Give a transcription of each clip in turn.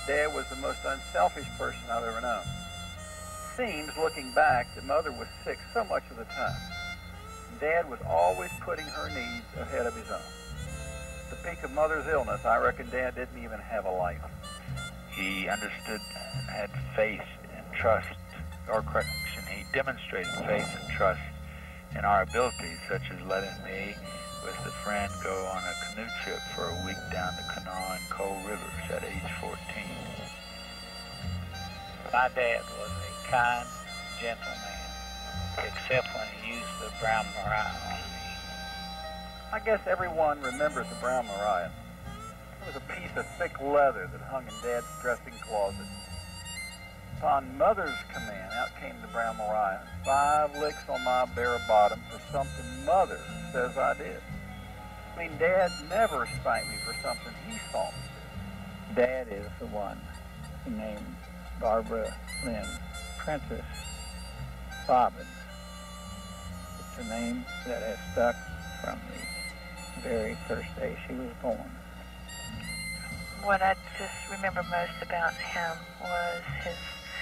Dad was the most unselfish person I've ever known. Seems, looking back, that Mother was sick so much of the time. Dad was always putting her needs ahead of his own. At the peak of Mother's illness, I reckon Dad didn't even have a life. He understood and had faith and trust, or correction, he demonstrated faith and trust in our abilities, such as letting me, with a friend, go on a canoe trip for a week down the Kanawha and Coal Rivers at age 14. My dad was a kind, gentle man, except when he used the Brown Mariah on me. I guess everyone remembers the Brown Mariah. It was a piece of thick leather that hung in Dad's dressing closet. Upon Mother's command, out came the Brown Mariah, 5 licks on my bare bottom for something Mother says I did. I mean, Dad never spanked me for something he saw me do. Dad is the one who named Barbara Lynn Princess Bobbins. It's a name that has stuck from the very first day she was born. What I just remember most about him was his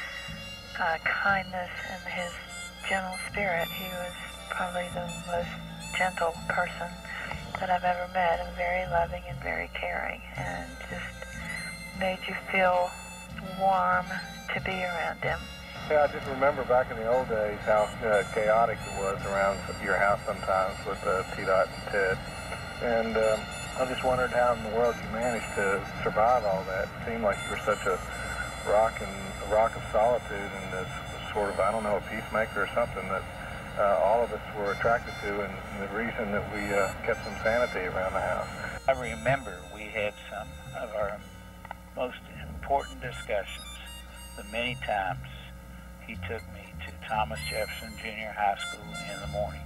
kindness and his gentle spirit. He was probably the most gentle person that I've ever met, and very loving and very caring, and just made you feel warm to be around him. Yeah, I just remember back in the old days how chaotic it was around your house sometimes with T-Dot and Ted. And I just wondered how in the world you managed to survive all that. It seemed like you were such a rock of solitude and this sort of, I don't know, a peacemaker or something that all of us were attracted to, and the reason that we kept some sanity around the house. I remember we had some of our most important discussions the many times he took me to Thomas Jefferson Junior High School in the morning.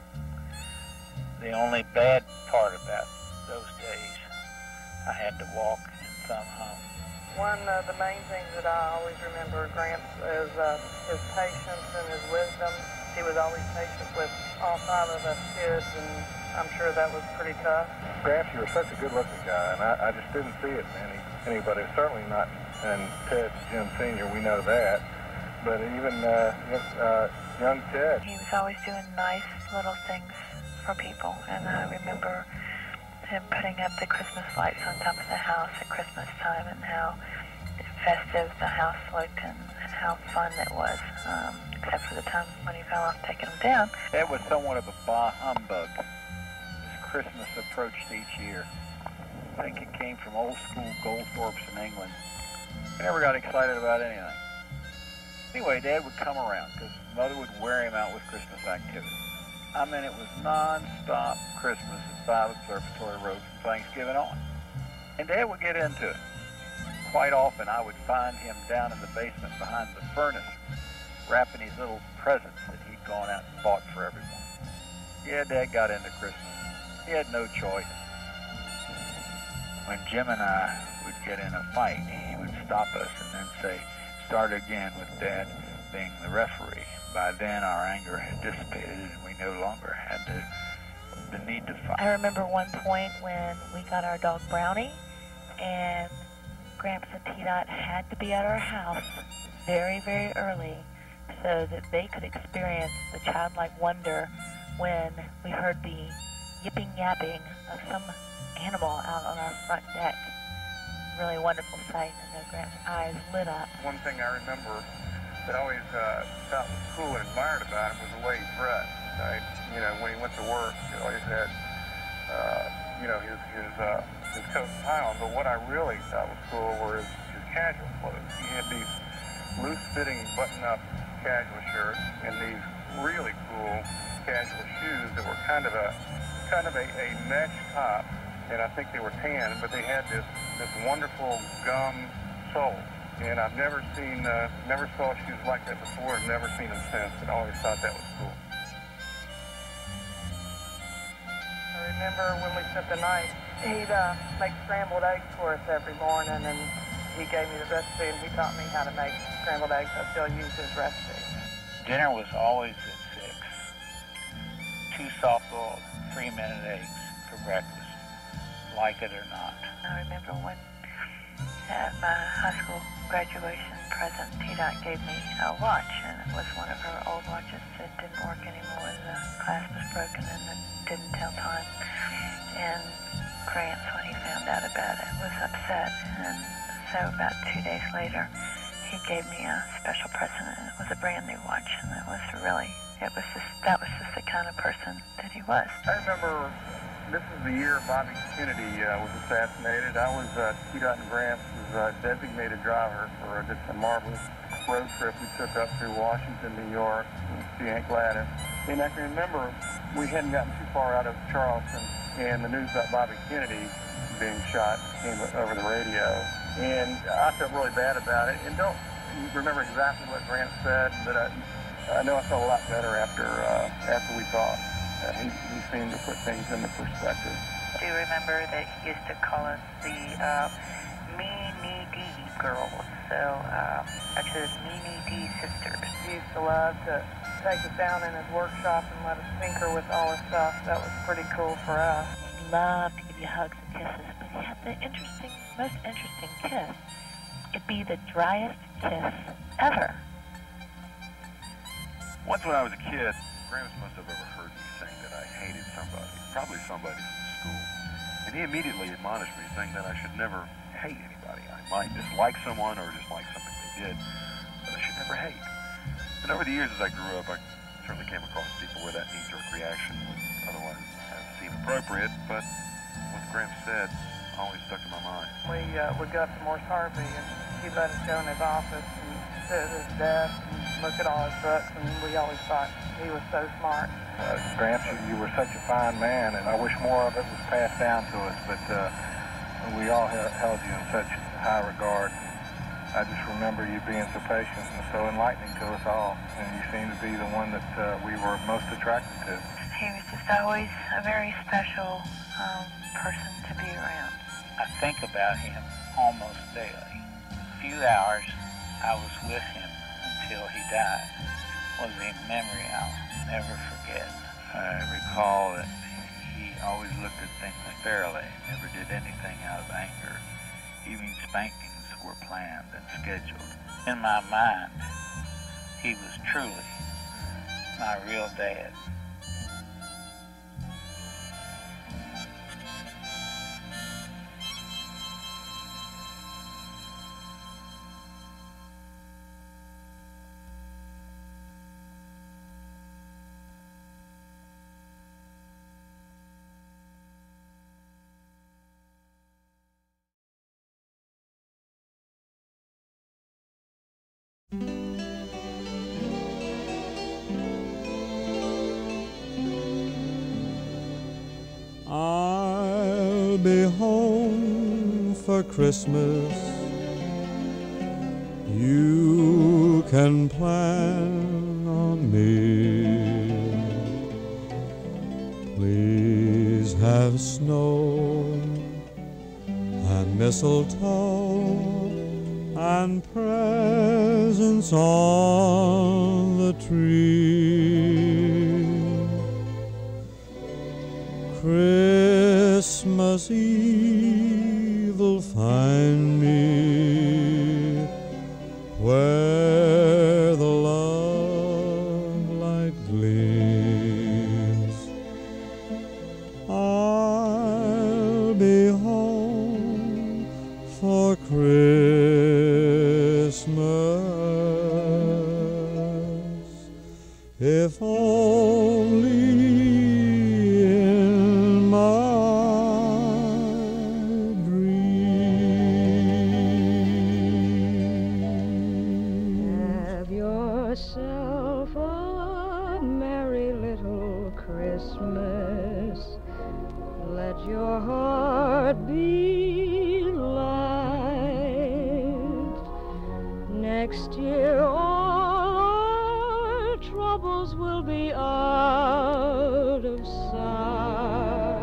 The only bad part about those days, I had to walk and thumb home. One of the main things that I always remember Gramps is his patience and his wisdom. He was always patient with all 5 of us kids, and I'm sure that was pretty tough. Gramps, you were such a good-looking guy, and I just didn't see it in anybody, certainly not in Ted Jim Sr., we know that, but even young Ted. He was always doing nice little things for people, and I remember him putting up the Christmas lights on top of the house at Christmas time, and how festive the house looked, and how fun it was, except for the time when he fell off taking them down. Dad was somewhat of a bah humbug as Christmas approached each year. I think it came from old school Goldthorpes in England. He never got excited about anything. Anyway, Dad would come around because Mother would wear him out with Christmas activities. I mean, it was non-stop Christmas at 5 Observatory Road from Thanksgiving on. And Dad would get into it. Quite often, I would find him down in the basement behind the furnace, wrapping his little presents that he'd gone out and bought for everyone. Yeah, Dad got into Christmas. He had no choice. When Jim and I would get in a fight, he would stop us and then say, "Start again," with Dad being the referee. By then, our anger had dissipated and we no longer had the need to fight. I remember one point when we got our dog Brownie, and Gramps and T-Dot had to be at our house very, very early so that they could experience the childlike wonder when we heard the yipping-yapping of some animal out on our front deck. Really wonderful sight, and Gramps' eyes lit up. One thing I remember that I always thought was cool and admired about him was the way he dressed. Right? You know, when he went to work, he always had, his coat and tie on. But what I really thought was cool were his casual clothes. He had these loose-fitting button-up casual shirts and these really cool casual shoes that were kind of a mesh top, and I think they were tan, but they had this wonderful gum sole. And I've never saw shoes like that before, and never seen them since, and I always thought that was cool. I remember when we spent the night, he'd make scrambled eggs for us every morning, and he gave me the recipe, and he taught me how to make scrambled eggs. I still use his recipe. Dinner was always at 6. 2 soft-boiled 3-minute eggs for breakfast, like it or not. I remember when at my high school graduation present, T-Dot gave me a watch, and it was one of her old watches that didn't work anymore. The clasp was broken and it didn't tell time. And Gramps, when he found out about it, was upset. And so about 2 days later, he gave me a special present, and it was a brand new watch, and that was just the kind of person that he was. I remember this is the year Bobby Kennedy was assassinated. I was T-Dot and Gramps' designated driver for just a marvelous road trip we took up through Washington, New York, to see Aunt Gladys. And I can remember we hadn't gotten too far out of Charleston, and the news about Bobby Kennedy being shot came over the radio. And I felt really bad about it. And don't remember exactly what Gramps said, but I know I felt a lot better after we talked. He seemed to put things into perspective. Do you remember that he used to call us the Me-Me-D girls? So, actually, it's Me-Me-D sisters. He used to love to take us down in his workshop and let us tinker with all his stuff. That was pretty cool for us. He loved to give you hugs and kisses, but he had the most interesting kiss. It'd be the driest kiss ever. Once when I was a kid, Gramps must have overheard me saying that I hated somebody, probably somebody from school. And he immediately admonished me, saying that I should never hate anybody. I might dislike someone or dislike something they did, but I should never hate. And over the years as I grew up, I certainly came across people where that knee-jerk reaction would otherwise have seemed appropriate, but what Gramps said always stuck in my mind. We got to Morse Harvey, and he let us go in his office and sit at his desk and look at all his books, and we always thought he was so smart. Gramps, you were such a fine man, and I wish more of it was passed down to us, but we all held you in such high regard. I just remember you being so patient and so enlightening to us all, and you seem to be the one that we were most attracted to. He was just always a very special person to be around. I think about him almost daily. A few hours I was with him until he died was a memory I'll never forget. I recall that he always looked at things fairly, never did anything out of anger. Even spankings were planned and scheduled. In my mind, he was truly my real dad. I'll be home for Christmas. You can plan on me. Please have snow and mistletoe and presents on the tree. Christmas Eve will find me where the love light gleams. I'll be home for Christmas, if only yourself a merry little Christmas. Let your heart be light. Next year all our troubles will be out of sight.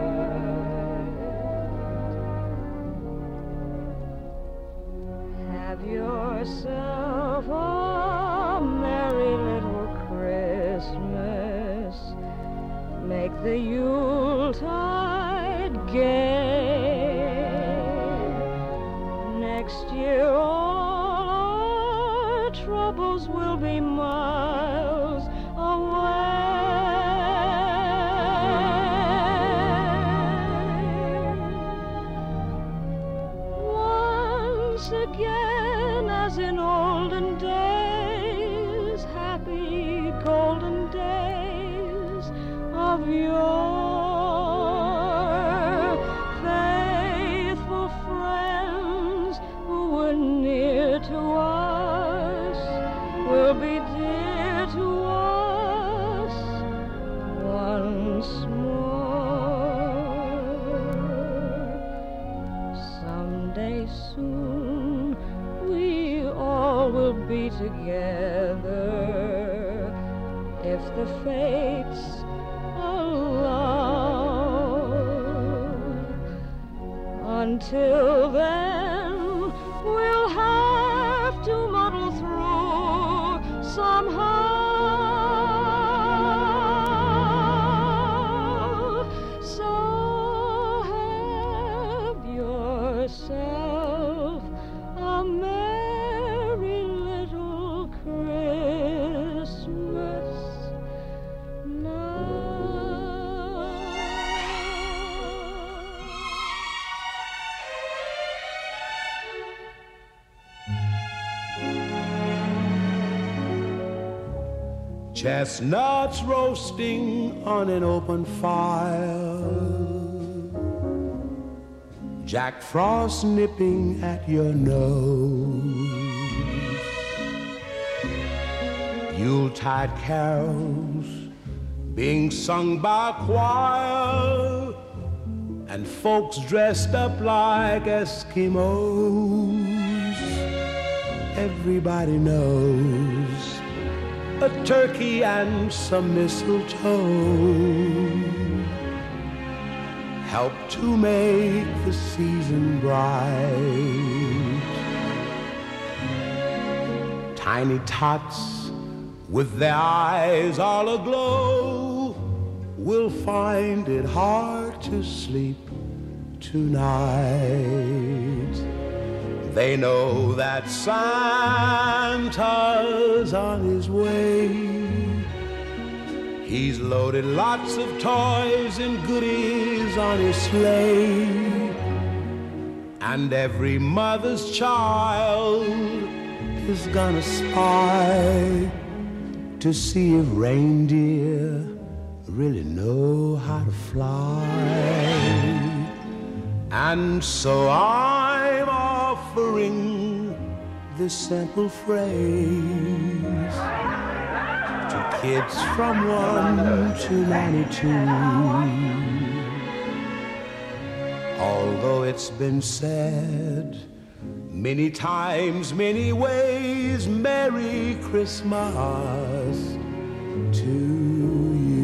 Have yourself a merry little Christmas. Make the Yuletide gay. of yore, faithful friends who were near to us will be dear to us once more. Someday soon we all will be together if the fates allow. Until then, we'll have to muddle through somehow. So have yourself a merry little Christmas now. Chestnuts roasting on an open fire, Jack Frost nipping at your nose, Yuletide carols being sung by a choir, and folks dressed up like Eskimos. Everybody knows a turkey and some mistletoe help to make the season bright. Tiny tots with their eyes all aglow will find it hard to sleep tonight. They know that Santa's on his way. He's loaded lots of toys and goodies on his sleigh, and every mother's child is gonna spy to see if reindeer really know how to fly. And so I'm offering this simple phrase to kids from 1 to 92. Although it's been said many times, many ways, Merry Christmas to you.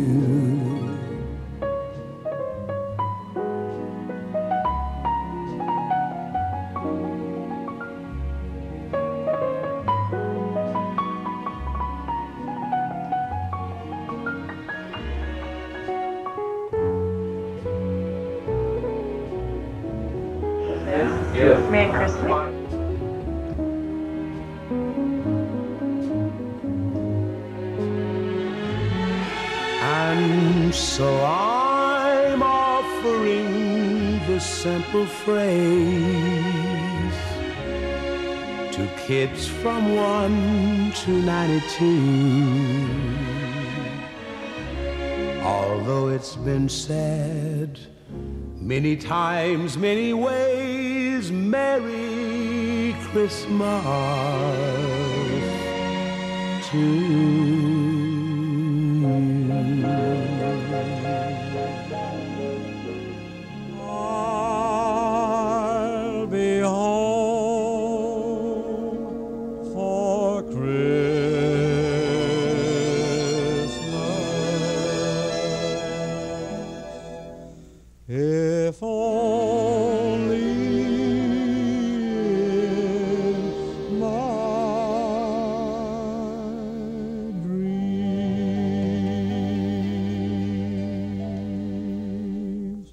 Merry Christmas. And so I'm offering this simple phrase to kids from 1 to 92. Although it's been said many times, many ways, Merry Christmas to you. I'll be home for Christmas, if only in my dreams.